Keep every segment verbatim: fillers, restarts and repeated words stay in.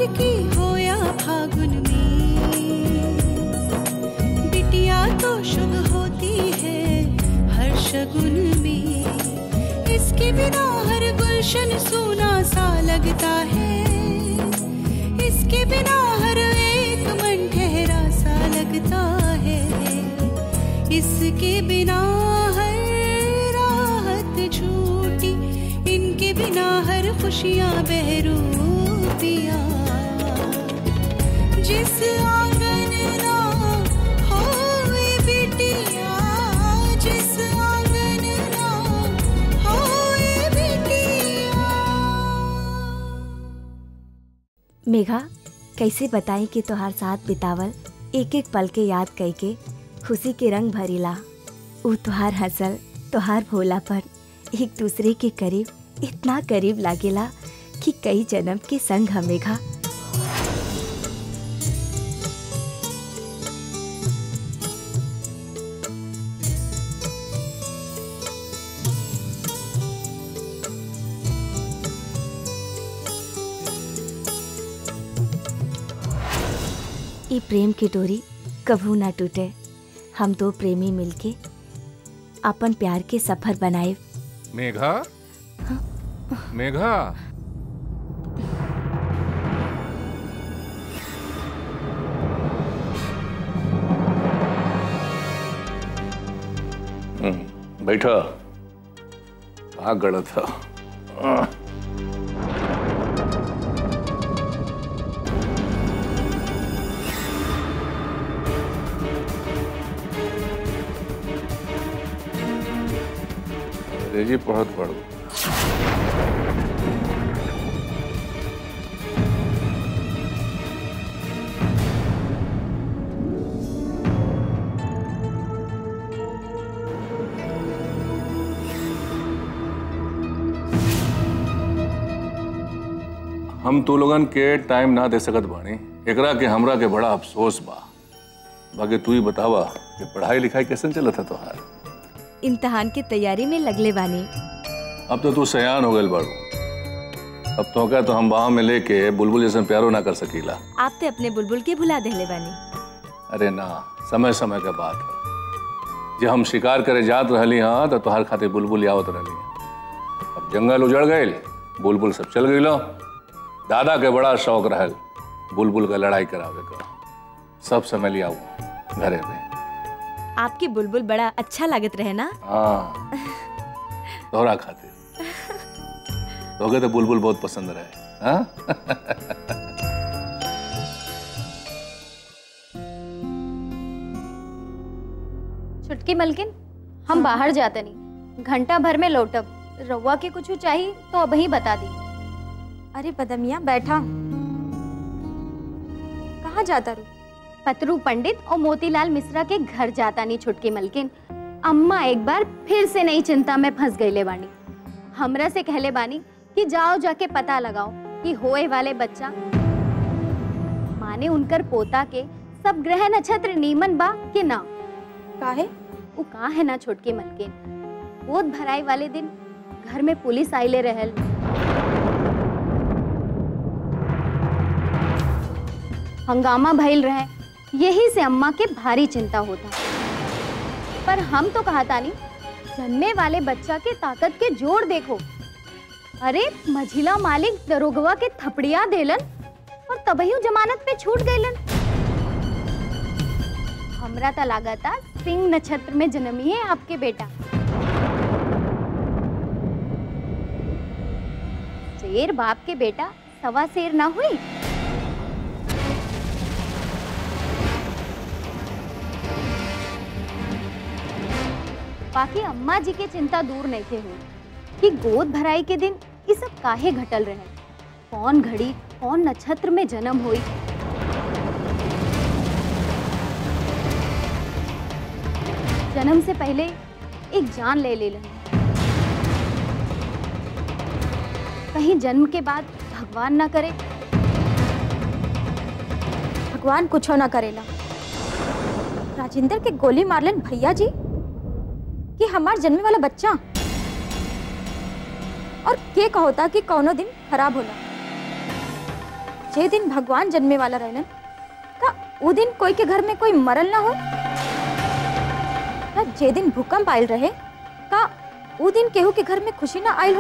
की हो या फागुन में, बिटिया तो शुभ होती है हर शगुन में। इसके बिना हर गुलशन सूना सा लगता है, इसके बिना हर एक मन ठहरा सा लगता है। इसके बिना हर राहत झूठी, इनके बिना हर खुशियां बहरूपिया। जिस आंगन ना होए बिटिया, जिस आंगन ना होए बिटिया। मेघा, कैसे बताई कि तोहार साथ बितावल एक एक पल के याद कई के खुशी के रंग भरीला। ऊ तोहार हंसल, तोहार भोलापन एक दूसरे के करीब इतना करीब लागेला कि कई जन्म के संग हम। मेघा, ये प्रेम की डोरी कभू ना टूटे। हम दो प्रेमी मिलके अपन प्यार के सफर बनाए। मेघा, मेघा, बैठा। कहाँ गड़ा था? जी बहुत पढ़ो। हम तो लोगन के टाइम ना दे सकत बानी, एकरा के हमरा के बड़ा अफसोस बा। बाकी तू ही बतावा कि पढ़ाई लिखाई कैसे चला था तोहार? इम्तिहान की तैयारी में लगले बानी। अब तो तू सयान हो गल बाड़ू, अब तो क्या तो हम बाहों में लेके बुलबुल जैसे प्यारो ना कर सकीला। आप ते अपने बुलबुल के भुला देले बानी। अरे ना, समय समय का बात है। जब हम शिकार करे जात रहली हाँ तो तोहार खातिर बुलबुल आवत रहली। अब जंगल उजड़ गए, बुलबुल सब चल गई लो। दादा के बड़ा शौक रहल बुलबुल का लड़ाई करावे का। सब समय लिया घरे में। आपकी बुलबुल बड़ा अच्छा लागत रहे ना? हाँ, तोहरा खातिर। तोगे तो बुलबुल बहुत पसंद रहे। हाँ? छुटकी मलकिन, हम बाहर जाते नहीं, घंटा भर में लौटब। रउआ के कुछ चाहिए तो अब ही बता दी। अरे बदमिया बैठा, कहाँ जाता रू? पतरू पंडित और मोतीलाल मिश्रा के घर जाता नहीं छुटकी मलकिन। अम्मा एक बार फिर से नई चिंता में फंस गईले बानी। हमरा से कहले बानी कि जाओ जाके पता लगाओ कि होए वाले बच्चा माने उनकर पोता के सब ग्रह नक्षत्र नीमन बा कि ना। काहे? वो का है ना छुटकी मलकिन, गोद भराई वाले दिन घर में पुलिस आइले रहल। हंगामा भइल रहे, यही से अम्मा के भारी चिंता होता। पर हम तो कहता नहीं, जन्मे वाले बच्चा के ताकत के जोड़ देखो। अरे मझिला मालिक दरोगवा के थपड़िया देलन और तबहियों जमानत पे छूट गईलन। हमरा ता लागता सिंह नक्षत्र में जन्मी है आपके बेटा। शेर बाप के बेटा सवा शेर ना हुई। बाकी अम्मा जी के चिंता दूर नहीं थे हुई कि गोद भराई के दिन ये सब काहे घटल रहे, कौन घड़ी कौन नक्षत्र में जन्म हुई। जन्म से पहले एक जान ले ले लेना, कहीं जन्म के बाद भगवान ना करे। भगवान कुछ ना करेला। राजेंद्र के गोली मारलन भैया जी कि हमार जन्मे वाला बच्चा, और के कहोता कि कौनो दिन खराब होला। जे दिन भगवान जन्मे वाला रहलन का वो दिन कोई के घर में कोई मरल ना हो, या जे दिन भूकंप आयल रहे का वो दिन केहू के घर में खुशी ना आयल हो।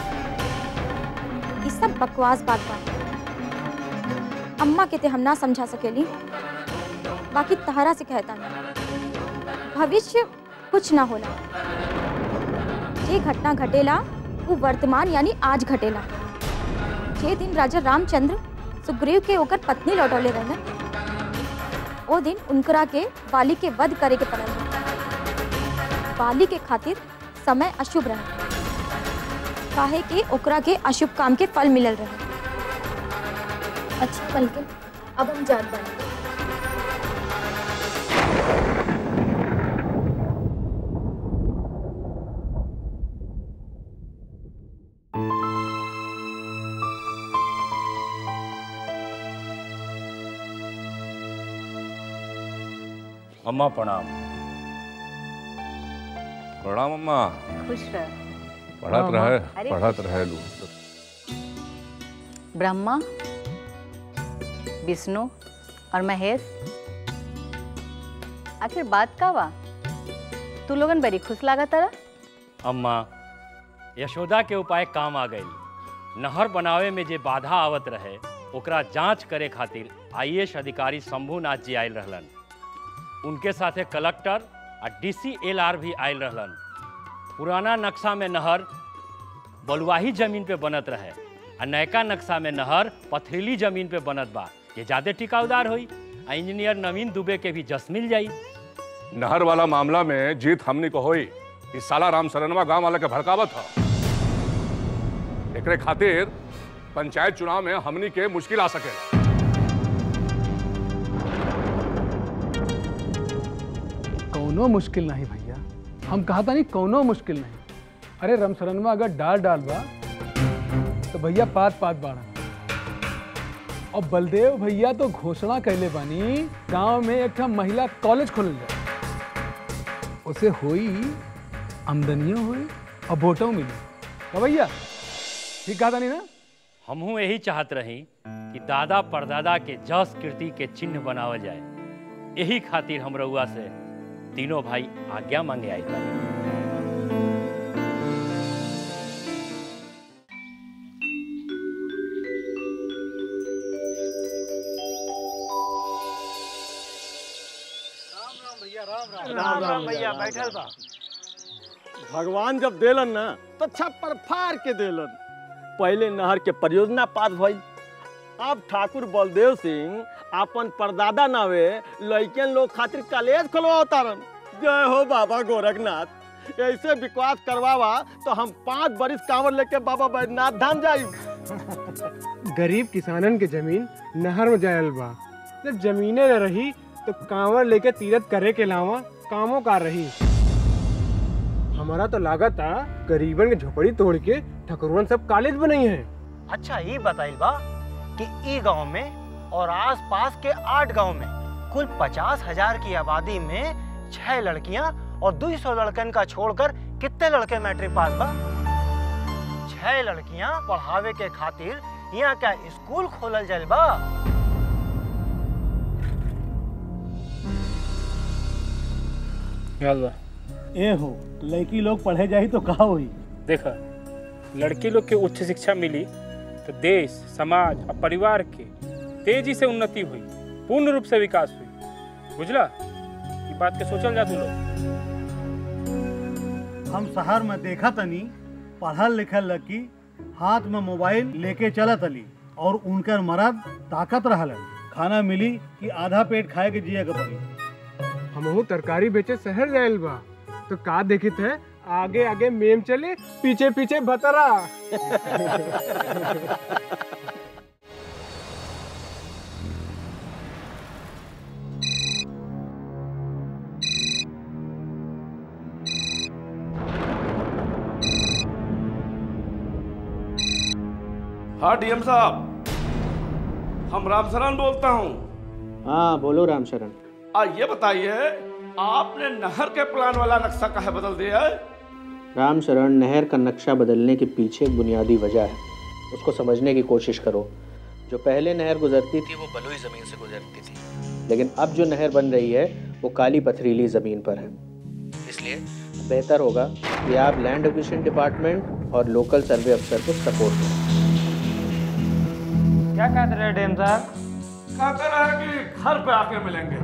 ये सब बकवास बात बा। अम्मा के ते हम ना समझा सकेली, बाकी तहरा से कहता नहीं, भविष्य कुछ ना होला। जे घटना घटेला वो वर्तमान यानी आज घटेला। जे दिन राजा रामचंद्र सुग्रीव के ओकर पत्नी लौटौले रहन, वो दिन उनकरा के बाली के वध करे के पड़ल। बाली के खातिर समय अशुभ रहे, काहे कि ओकरा के अशुभ काम के फल मिलल रहे। अच्छा पलके, अब हम जात बानी। अम्मा प्रणाम। प्रणाम अम्मा। खुश रह। पढ़त रहे अरे पढ़त रहे लू। ब्रह्मा, विष्णु और महेश, आखिर बात का बा? तू लोगन बड़ी खुश लागत तारा। अम्मा, यशोदा के उपाय काम आ गई। नहर बनावे में जे बाधा आवत रहे ओकरा जांच करे खातिर आईएएस अधिकारी शंभुनाथ जी आयल रहलन। उनके साथे कलेक्टर और डीसी एलआर भी आयल रहलन। पुराना नक्शा में नहर बलुआही जमीन पे बनत रहे और नयका नक्शा में नहर पथरीली जमीन पे बनत बा। ये ज्यादा टिकाऊदार होई आ इंजीनियर नवीन दुबे के भी जस मिल जाई। नहर वाला मामला में जीत हमनी को होई। इस साला राम सरनवा गांव वाला के भड़कावत था। एकरे खातिर पंचायत चुनाव में हमनी के मुश्किल आ सकेला। कौनो मुश्किल नहीं भैया, हम कहा था नहीं कौनो मुश्किल नहीं। अरे रामसरनवा अगर डाल डाल बा तो भैया पात पात बाड़ा। और बलदेव भैया तो घोषणा कैले बानी गांव में एक महिला कॉलेज खोलल जाए। उसे होई आमदनियों होई और वोटों मिली। तो भैया ठीक कहा था नहीं ना? हमहू यही चाहत रही कि दादा परदादा के जस कीर्ति के चिन्ह बनावल जाए। यही खातिर हम रउआ से तीनों भाई आज्ञा मांगे आए थे। राम राम भैया बैठल बा। भगवान जब देलन ना तो छप्पर फाड़ के देलन। पहले नहर के परियोजना पास भइल, अब ठाकुर बलदेव सिंह अपन परदादा नावे लइकन लोग खातिर कॉलेज खोलवातारन। जय हो बाबा गोरखनाथ। ऐसे विकास करवावा तो हम पांच बरिस कांवर लेके बाबा बैद्यनाथ धाम जाई। गरीब किसानन के जमीन नहर में जायल बा। जब जमीने न रही तो कांवर लेके तीरथ करे के अलावा कामों का रही। हमारा तो लागत था गरीबन के झोपड़ी तोड़ के ठकुरवन सब कॉलेज बनाई है। अच्छा ये बताइल बा कि ई गांव में और आसपास के आठ गांव में कुल पचास हजार की आबादी में छह लड़कियां और दो सौ लड़कन का छोड़कर कितने लड़के मैट्रिक पास बा? छह लड़कियां पढ़ावे के खातिर यहाँ क्या स्कूल खोलल जाइल बा? ए हो लड़की लोग पढ़े जाही तो कहा हुई। देखा, लड़की लोग के उच्च शिक्षा मिली तो देश, समाज और परिवार के तेजी से उन्नति हुई, पूर्ण रूप से विकास हुई। बुझला? ये बात के सोचल जा तू लोग। हम शहर में देखा तनी पढ़ल लिखल लड़की हाथ में मोबाइल लेके चलत अली और उनकर मर्द ताकत रहल। खाना मिली कि आधा पेट खाए के जिया के पड़ी। हमहू तरकारी बेचे शहर जायल बा तो का देखित है आगे आगे मेम चले पीछे पीछे भतरा। हाँ डीएम साहब, हम रामशरण बोलता हूँ। हाँ बोलो रामशरण। आ ये बताइए, आपने नहर के प्लान वाला नक्शा काहे बदल दिया है? रामशरण, नहर का नक्शा बदलने के पीछे एक बुनियादी वजह है, उसको समझने की कोशिश करो। जो पहले नहर गुजरती थी वो बलुई ज़मीन से गुजरती थी, लेकिन अब जो नहर बन रही है वो काली पथरीली ज़मीन पर है। इसलिए बेहतर होगा कि आप लैंड एक्विजिशन डिपार्टमेंट और लोकल सर्वे अफसर को सपोर्ट करें। क्या कहते रहे डीएम साहब? कहते रहे कि घर पे आके मिलेंगे।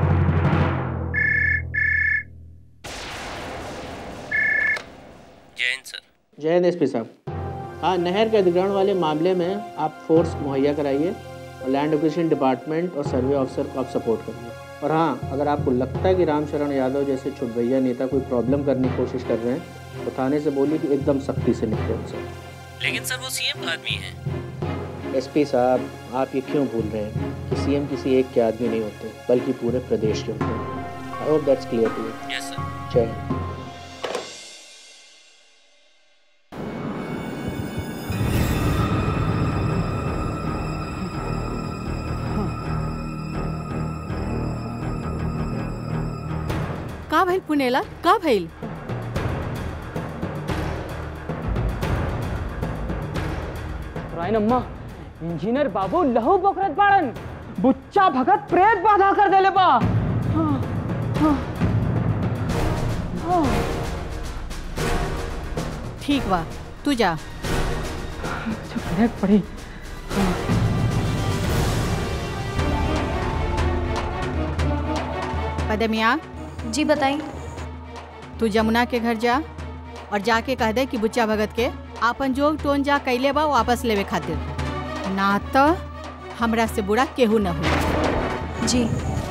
जय हिंद सर। जय हिंद एसपी साहब। हाँ, नहर के अधिग्रहण वाले मामले में आप फोर्स मुहैया कराइए और लैंड एक्विजिशन डिपार्टमेंट और सर्वे ऑफिसर को आप सपोर्ट करिए। और हाँ, अगर आपको लगता है कि रामशरण यादव जैसे छुटभैया नेता कोई प्रॉब्लम करने की कोशिश कर रहे हैं तो थाने से बोलिए कि एकदम सख्ती से निपटे उनसे। लेकिन सर वो सीएम का आदमी है। एसपी साहब, आप ये क्यों भूल रहे हैं कि सीएम किसी एक के आदमी नहीं होते बल्कि पूरे प्रदेश के होते हैं। I hope that's clear to you. Yes sir. जय हिंद। का भइल पुनेला? का भइल? रायन अम्मा, इंजीनियर बाबू लहू बोकरत बाड़न। बुच्चा भगत प्रेत बाधा कर देले बा। हाँ, हाँ, हाँ। ठीक बा, तू जा। पड़ी। हाँ। पदमिया। जी बताइए। तू जमुना के घर जा और जाके कह दे कि बुच्चा भगत के आपन जो टोन जा कैले बा वापस लेवे खातिर, ना तो हमरा से बुरा केहू न हो। जी।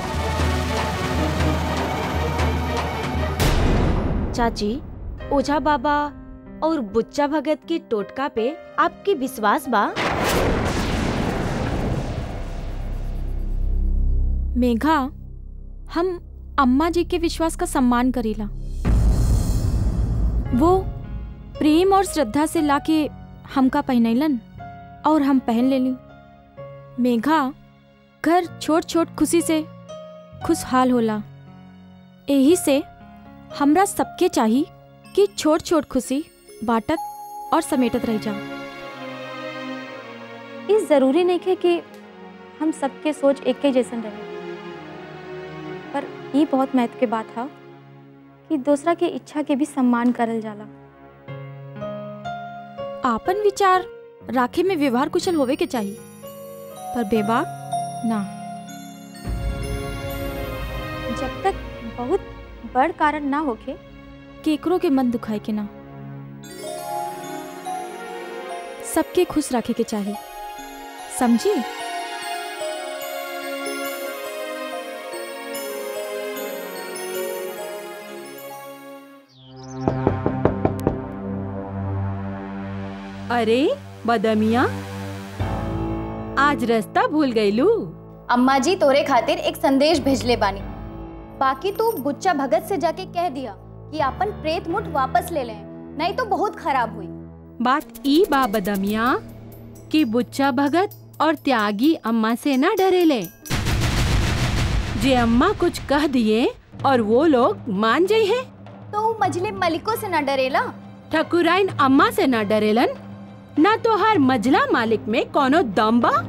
चाची, ओझा बाबा और बुच्चा भगत के टोटका पे आपकी विश्वास बा? मेघा, हम अम्मा जी के विश्वास का सम्मान करीला। वो प्रेम और श्रद्धा से लाके हमका पहनैलन और हम पहन लेली। मेघा, घर छोट छोट खुशी से खुशहाल होला। यही से हमरा सबके चाहिए कि छोट छोट खुशी बाटत और समेटत रह जा। इस जरूरी नहीं है कि हम सबके सोच एक ही जैसन रहे, पर ये बहुत महत्व के बात है कि दूसरा के इच्छा के भी सम्मान करल जाला। आपन विचार राखे में व्यवहार कुशल होवे के चाहिए, पर बेबाक ना। जब तक बहुत बड़ कारण ना होके केकरो के मन दुखाए के ना। सबके खुश रखे के चाहिए, समझी? अरे बदमिया, आज रास्ता भूल गईलू। अम्मा जी तोरे खातिर एक संदेश भेजले बानी। बाकी तू बुच्चा भगत से जाके कह दिया कि अपन प्रेत मुठ वापस ले लें, नहीं तो बहुत खराब हुई। बात ई बा बदमिया कि बुच्चा भगत और त्यागी अम्मा से ना डरेले। जे अम्मा कुछ कह दिए और वो लोग मान जाये हैं, तो मजले मलिकों से ना डरेला। ठकुराइन अम्मा से ना डरेलन, ना तो हर मजला मालिक में कोनो दम बा।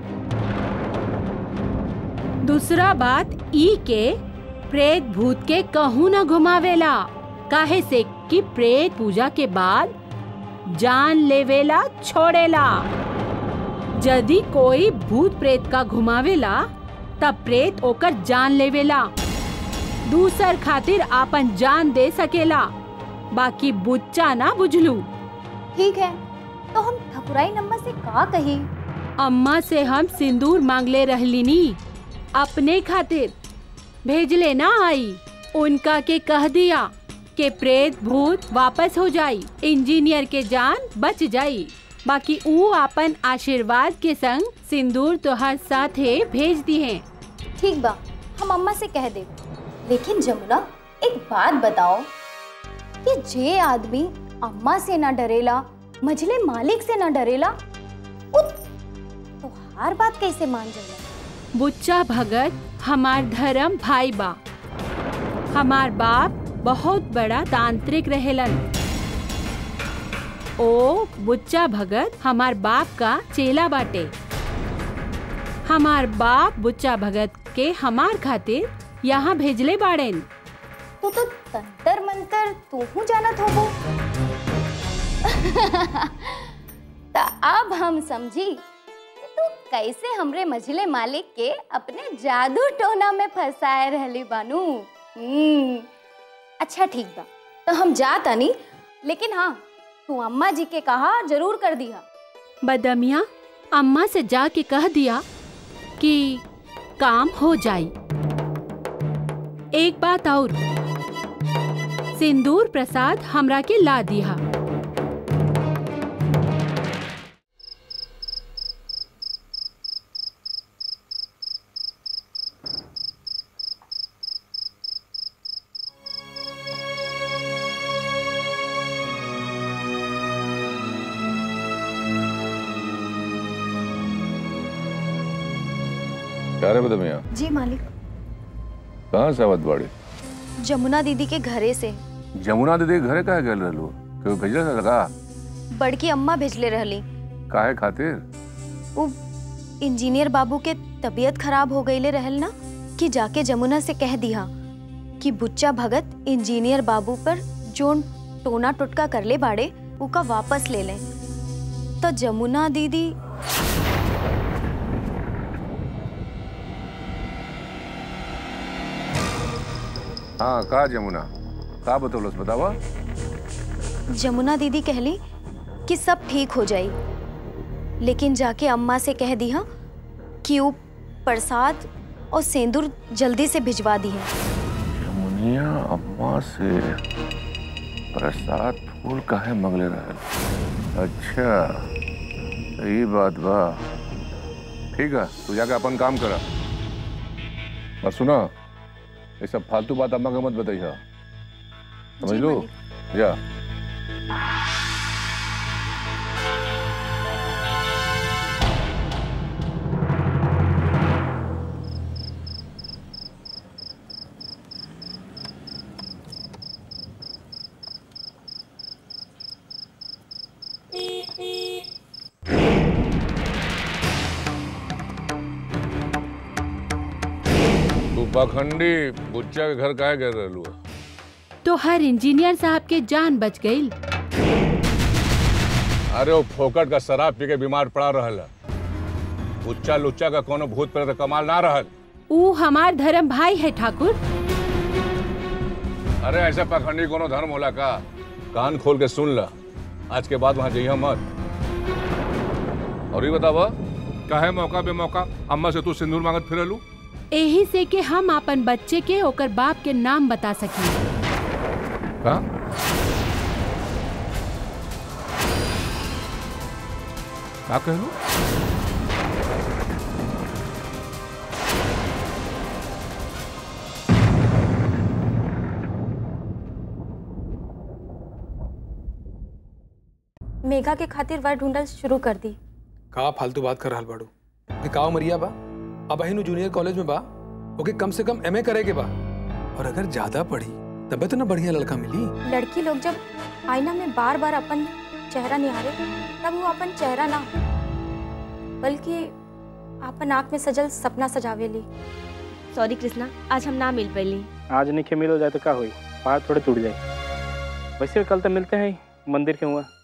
दूसरा बात ई के प्रेत भूत के कहूँ न घुमावेला, काहे से कि प्रेत पूजा के बाद जान लेवेला छोड़ेला। यदि कोई भूत प्रेत का घुमावेला तब प्रेत ओकर जान लेवेला, दूसर खातिर आपन जान दे सकेला। बाकी बुच्चा ना बुझलू। ठीक है, तो हम ठकुराइन अम्मा से का कही? अम्मा से हम सिंदूर मांगले रहलिनी, अपने खातिर भेजले ना आई। उनका के कह दिया कि प्रेत भूत वापस हो जाई, इंजीनियर के जान बच जाई। बाकी ऊ अपन आशीर्वाद के संग सिंदूर तोहार साथे भेज दी है। ठीक बा, हम अम्मा से कह दे। लेकिन जमुना, एक बात बताओ कि जे आदमी अम्मा से ना डरेला, मझले मालिक से ना डरेला, तो हर बात कैसे मान जाएगा? बुच्चा भगत हमार धर्म भाई बा। हमार बाप बहुत बड़ा तांत्रिक रहेलन। ओ बुच्चा भगत हमार बाप का चेला बाटे। हमार बाप बुच्चा भगत के हमार खातिर यहाँ भेजले बाड़ेन। तू तो तंतर मंतर तू हूँ जानत होबो। तो अब हम समझी कि तू कैसे हमरे मझले मालिक के अपने जादू टोना में फंसाए रहली बानू। हम्म, अच्छा ठीक बा, तो हम जाता नहीं, लेकिन हाँ तू अम्मा जी के कहा जरूर कर दिया। बदमिया अम्मा से जाके कह दिया कि काम हो जाई। एक बात और, सिंदूर प्रसाद हमरा के ला दिया। क्या रे बदमिया? जी मालिक। कहाँ से आवत बाड़ी? जमुना दीदी के घरे से। जमुना दीदी के घरे काहे गल रहलू? क्यों भेजले से लगा? बड़की अम्मा भेजले रहली। काहे खातिर? वो इंजीनियर बाबू के तबीयत खराब हो गईले रहल ना, कि जाके जमुना से कह दिया कि बुच्चा भगत इंजीनियर बाबू पर जोन टोना टुटका करले बाड़े उका वापस ले लें। तो जमुना दीदी हाँ का जमुना का बतौलस बतावा? जमुना दीदी कहली कि सब ठीक हो जाई, लेकिन जाके अम्मा से कह दिया कि वो प्रसाद और सेंदूर जल्दी से भिजवा दी है। जमुनिया अम्मा से प्रसाद फूल काहे मंगले रहल? अच्छा सही बात बा। ठीक है तू जाके अपन काम करा। और सुना ये सब फालतू बात अम्मा को मत बताइए, समझ लो? जा। पाखंडी बुच्चा के घर काहे गए रहलू? तो हर इंजीनियर साहब के जान बच गई। अरे वो फोकट का शराब पी के बीमार पड़ा रहल। बुच्चा लुच्चा का कोनो भूत प्रेत कमाल ना रहल। ऊ हमार धर्म भाई है ठाकुर। अरे ऐसा पाखंडी कोनो धर्म होला का? कान खोल के सुन ला, आज के बाद वहाँ जइहा मत। और ये बतावा काहे मौका बे मौका अम्मा से तू सिंदूर मांगत फिरलू? यही से कि हम अपन बच्चे के ओकर बाप के नाम बता सकी। का? का कहलू? मेघा के खातिर वर ढूंढल शुरू कर दी। का फालतू बात कर रहल बाड़ू? कि का उमरिया बा? अब अहिनु जूनियर कॉलेज में बा, ओके कम से कम एमए करे के बा। और अगर ज्यादा पढ़ी तबे तो ना बढ़िया लड़का मिली। लड़की लोग जब आईना में बार बार अपन चेहरा निहारे तब वो अपन चेहरा ना बल्कि अपन आँख में सजल सपना सजावेली। सॉरी कृष्णा, आज हम ना मिल पैली। आज नहीं मिल हो जाए तो क्या हुई? पहाड़ थोड़े टूट जाए। वैसे कल तो मिलते हैं मंदिर के हुआ।